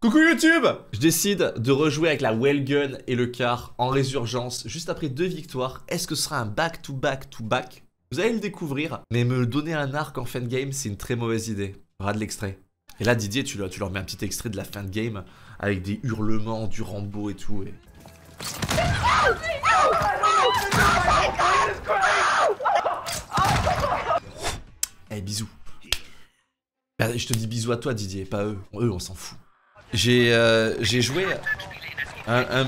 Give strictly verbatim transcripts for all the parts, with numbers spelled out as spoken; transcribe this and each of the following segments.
Coucou YouTube! Je décide de rejouer avec la Wellgun et le car en résurgence juste après deux victoires. Est-ce que ce sera un back to back to back? Vous allez le découvrir, mais me donner un arc en fin de game, c'est une très mauvaise idée. Regarde l'extrait. Et là Didier, tu leur, tu leur mets un petit extrait de la fin de game avec des hurlements, du Rambo et tout. Et... Eh hey, bisous. Je te dis bisous à toi Didier, pas eux. Eux on s'en fout. J'ai euh, j'ai joué un, un...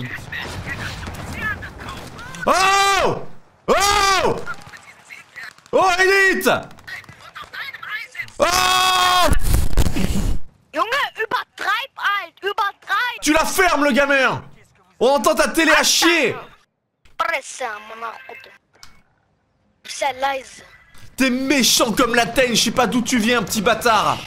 Oh Oh Oh Elite Oh Junge, übertreib halt, übertreib! Tu la fermes le gamin. On entend ta télé à chier. T'es méchant comme la teigne, je sais pas d'où tu viens petit bâtard.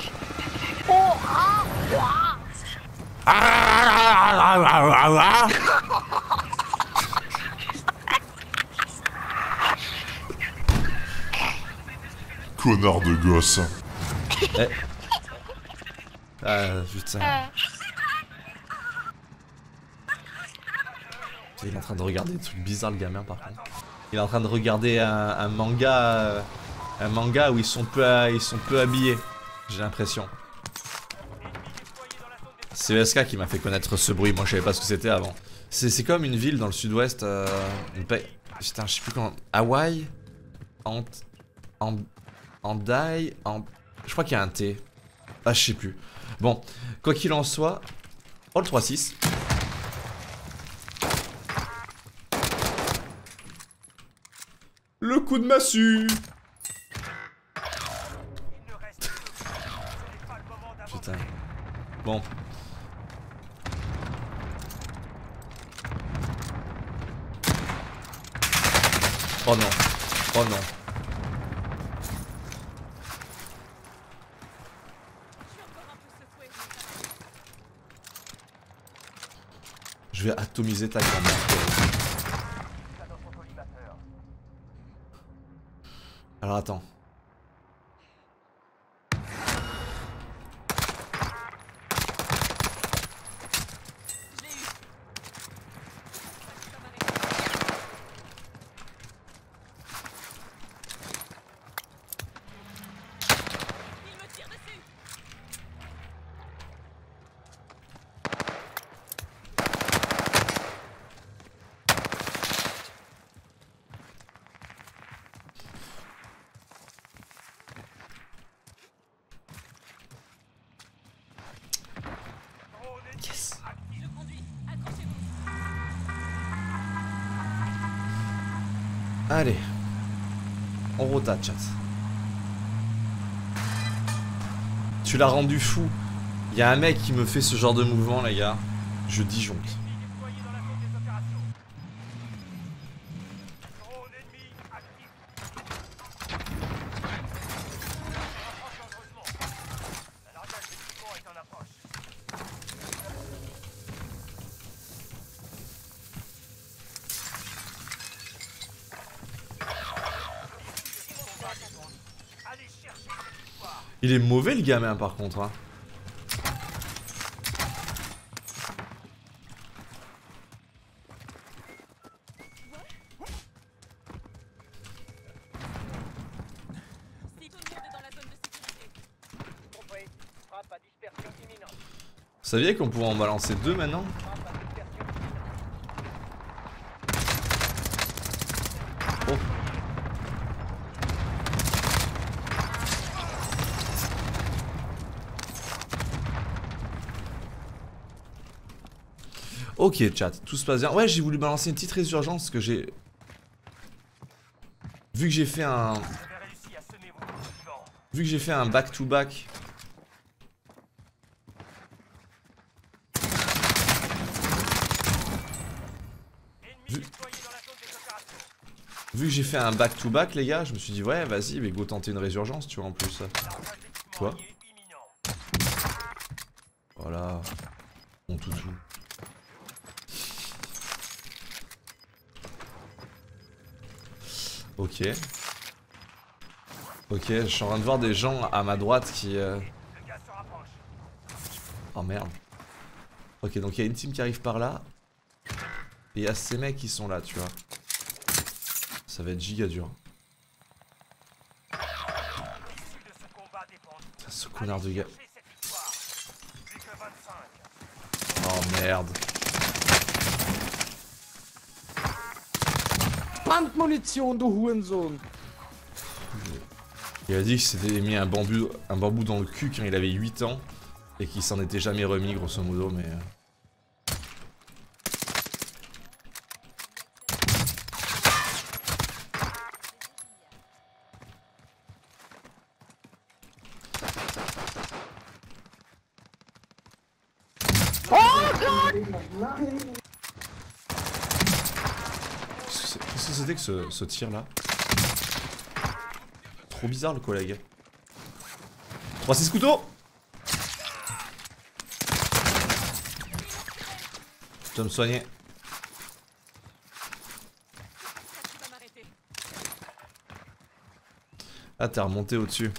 Connard de gosse. Eh. Ah putain. Il est en train de regarder des trucs bizarres le gamin par contre. Il est en train de regarder un, un manga, un manga où ils sont peu, ils sont peu habillés. J'ai l'impression. C'est E S K qui m'a fait connaître ce bruit. Moi je savais pas ce que c'était avant. C'est comme une ville dans le sud-ouest. Euh, Putain je sais plus comment. Hawaï. Ant. Ant. Andai. Ant. Je crois qu'il y a un T. Ah je sais plus. Bon, quoi qu'il en soit. Oh le trois six. Le coup de massue. Putain. Bon. Oh non. Oh non. Je vais atomiser ta grand-mère. Alors attends. Yes. Allez. On rotate, chat. Tu l'as rendu fou. Il y a un mec qui me fait ce genre de mouvement, les gars. Je disjoncte. Il est mauvais le gamin par contre hein. Vous saviez qu'on pouvait en balancer deux maintenant? Oh. Ok chat, tout se passe bien. Ouais j'ai voulu balancer une petite résurgence parce que j'ai... Vu que j'ai fait un... Vu que j'ai fait un back to back... Vu... Vu que j'ai fait un back to back les gars, je me suis dit ouais vas-y mais go tenter une résurgence tu vois en plus. Quoi? Voilà. Mon toutou. Ok. Ok, je suis en train de voir des gens à ma droite qui... Euh... Oh merde. Ok, donc il y a une team qui arrive par là. Et il y a ces mecs qui sont là, tu vois. Ça va être giga dur. Ça, ce connard de gars. Oh merde. Brandmunition, du Hurensohn. Il a dit qu'il s'était mis un bambou, un bambou dans le cul quand il avait huit ans. Et qu'il s'en était jamais remis, grosso modo, mais... Qu'est-ce que c'était que ce, ce tir là? Trop bizarre le collègue. trois six couteaux. Je dois me soigner. Ah, t'es remonté au-dessus.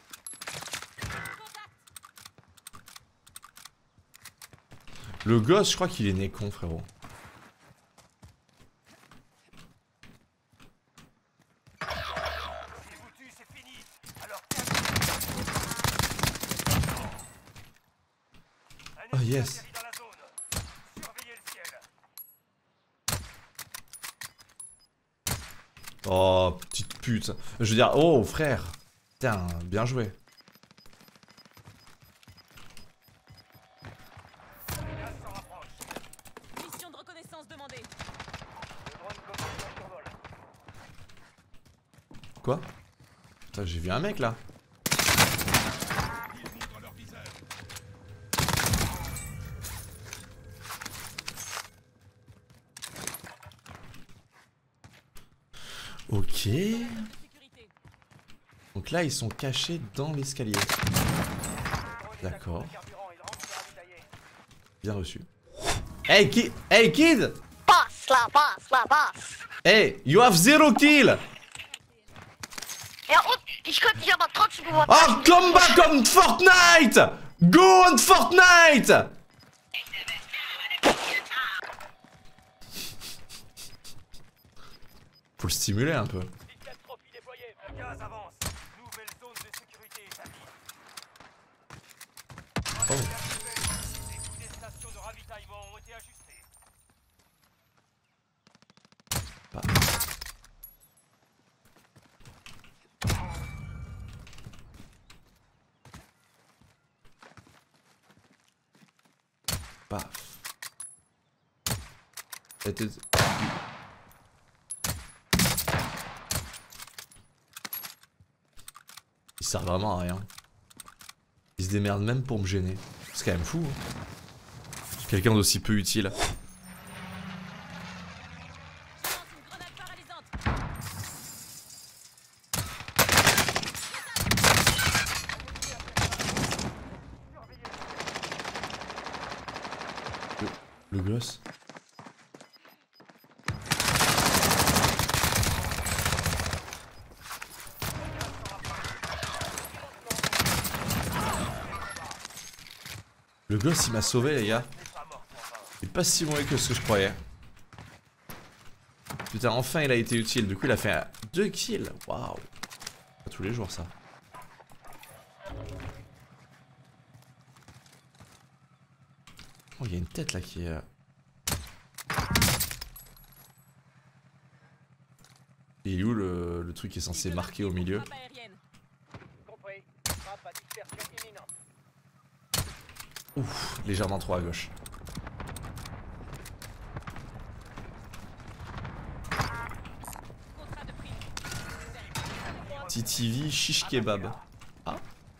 Le gosse, je crois qu'il est né con, frérot. Oh yes. Oh, petite pute. Je veux dire, oh frère. Putain, bien joué. Mission de reconnaissance demandée. Quoi? Putain, j'ai vu un mec là. Ok. Donc là, ils sont cachés dans l'escalier. D'accord. Bien reçu. Hey, ki hey kid! Passe là, passe là, passe. Hey, you have zero kill! Ja, und ich könnte dich aber trotzdem Oh, überraschen. come back on Fortnite! Go on Fortnite! Faut le stimuler un peu. Oh. Pas. Paf. Était... Il sert vraiment à rien. Il se démerde même pour me gêner. C'est quand même fou. Hein. Quelqu'un d'aussi peu utile. Le, le gosse. Le gosse il m'a sauvé les gars. Il est pas si mauvais que ce que je croyais. Putain enfin il a été utile. Du coup il a fait deux kills. Waouh. Pas tous les jours ça. Oh il y a une tête là qui est... Et il est où le, le truc qui est censé marquer au milieu? Ouf, légèrement trop à gauche. T T V shish kebab. Ah.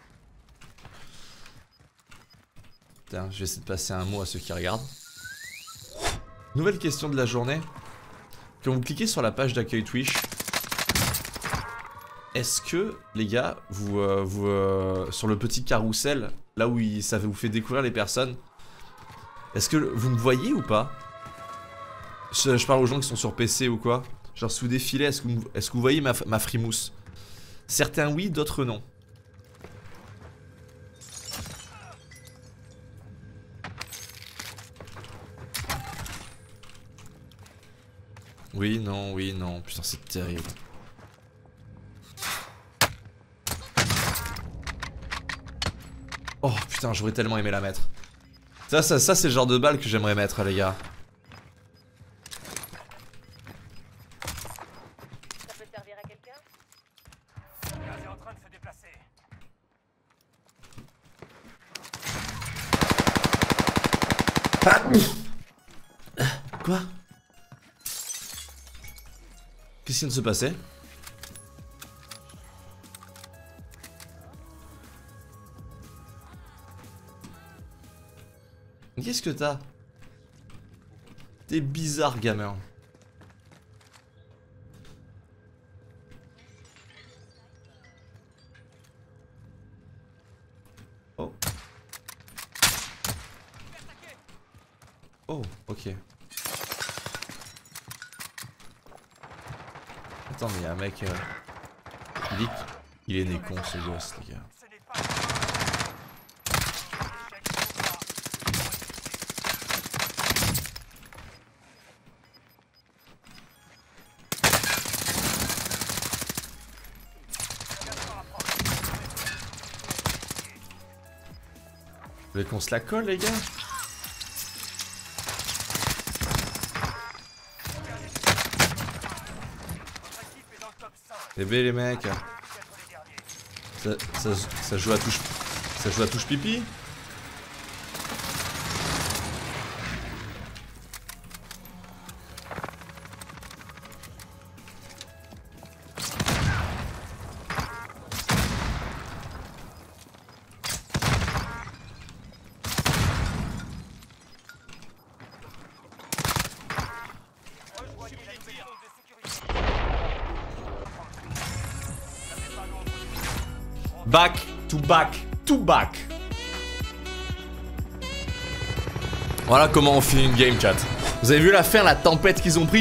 Putain, je vais essayer de passer un mot à ceux qui regardent. Nouvelle question de la journée. Quand vous cliquez sur la page d'accueil Twitch, est-ce que, les gars, vous, euh, vous euh, sur le petit carrousel, là où il, ça vous fait découvrir les personnes, est-ce que vous me voyez ou pas? je, je parle aux gens qui sont sur P C ou quoi. Genre, si vous défilez, est-ce que, est que vous voyez ma, ma frimousse? Certains oui, d'autres non. Oui, non, oui, non. Putain, c'est terrible. Oh putain, j'aurais tellement aimé la mettre. Ça, ça, ça c'est le genre de balle que j'aimerais mettre, les gars. Ça peut servir à quelqu'un? Gaz est en train de se déplacer. Quoi? Qu'est-ce qui vient de se passer? Qu'est-ce que t'as? T'es bizarre, gamin. Oh. Oh, ok. Attends, mais y'a un mec... Euh... Il est... Il est né con, ce gosse, les gars. Vous voulez qu'on se la colle, les gars? C'est bé, les mecs. Ça, ça, ça joue à touche... Ça joue à touche pipi? Back to back to back. Voilà comment on finit une game, chat. Vous avez vu la fin, la tempête qu'ils ont pris?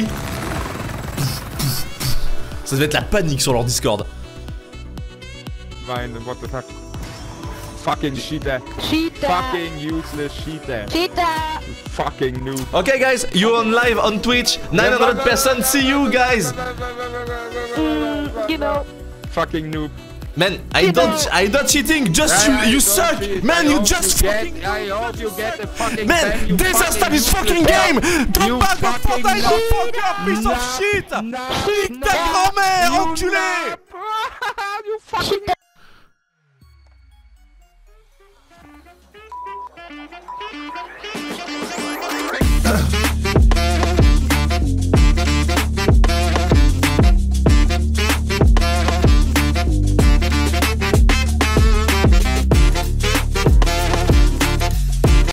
Ça devait être la panique sur leur Discord. Fine, what the fuck? Fucking cheater. Cheetah. Fucking useless cheater. Cheetah. Fucking noob. Okay, guys, you on live on Twitch. nine hundred percent see you guys. Mm, you know. Fucking noob. Man, I don't, I don't cheating. Just you, you suck, man. You just fucking. I hope you get a fucking Man, ban, you disaster fucking this fucking game. Don't You back the fucking Fortnite, no- fuck up, piece No- of shit. no- Nique ta no- grand-mère, You enculé. You fucking Cheetah.